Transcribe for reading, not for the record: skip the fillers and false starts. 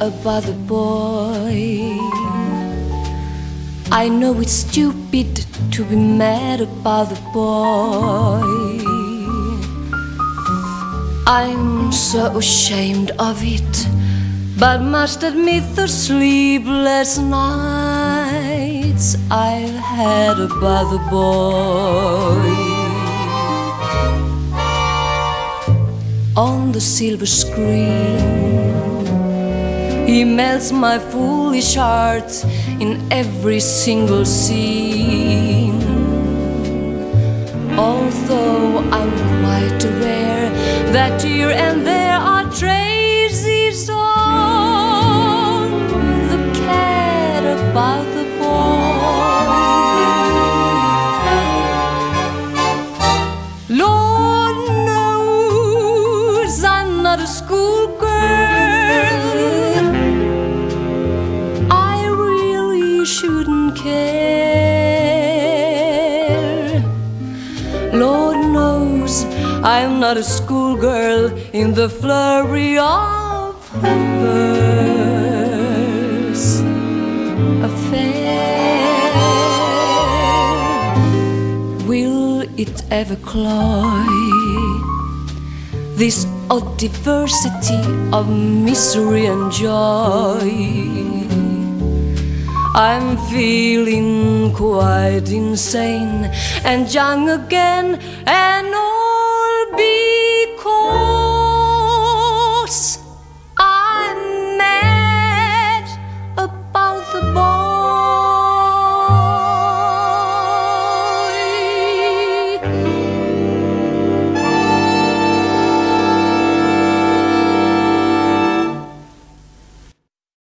about the boy. I know it's stupid to be mad about the boy. I'm so ashamed of it, but must admit the sleepless nights I've had about the boy. On the silver screen, he melts my foolish heart in every single scene. Although I'm quite aware that here and there are traces of the cat about the boy. Lord knows I'm not a schoolgirl. I really shouldn't care. Lord knows I'm not a schoolgirl in the flurry of her first affair. Will it ever cloy this odd diversity of misery and joy? I'm feeling quite insane and young again, and all because